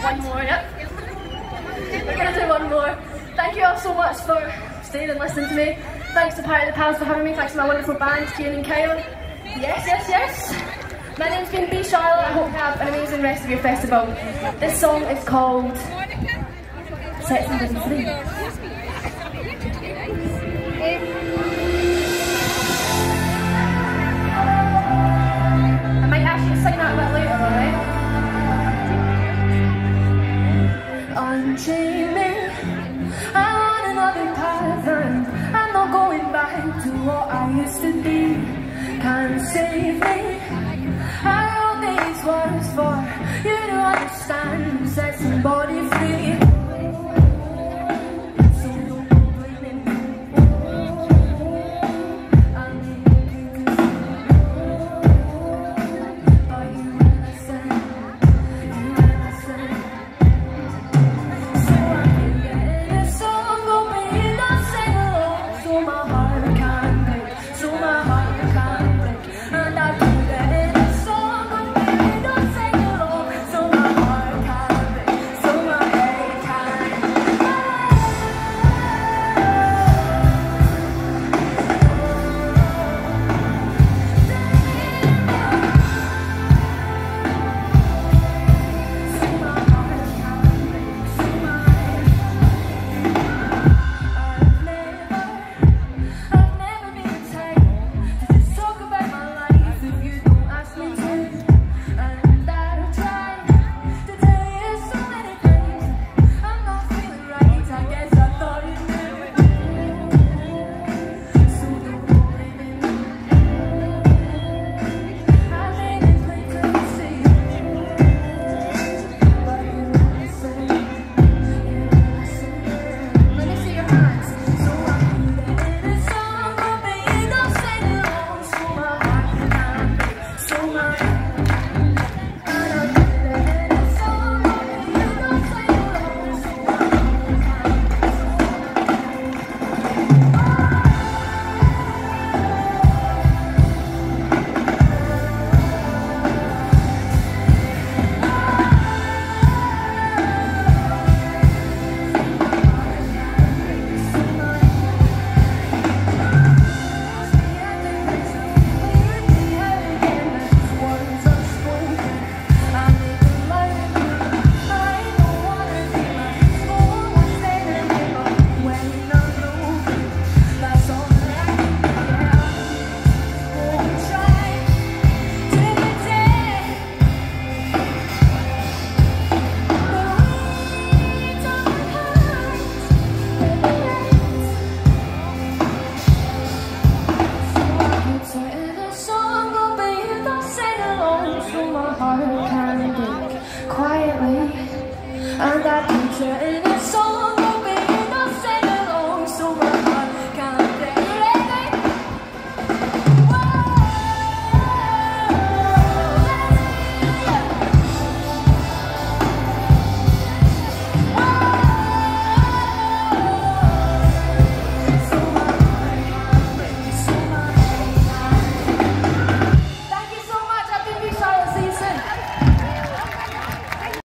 One more, yep. We're gonna do one more. Thank you all so much for staying and listening to me. Thanks to Party of the Pals for having me. Thanks to my wonderful band, Kieran and Kyle. Yes, yes, yes. My name's been B. Charlotte. I hope you have an amazing rest of your festival. This song is called Set Somebody Free. I might ask you to sing that a bit later, alright? Unchain me. I'm on another path and I'm not going back to what I used to be. Can't save me. I wrote these words for you to understand. Set somebody free. So don't blame me. I need you to but you innocent. So I'm getting a song, go be not sing along. So my heart can't break. So my heart can't break. And I can get it. Quietly, and that picture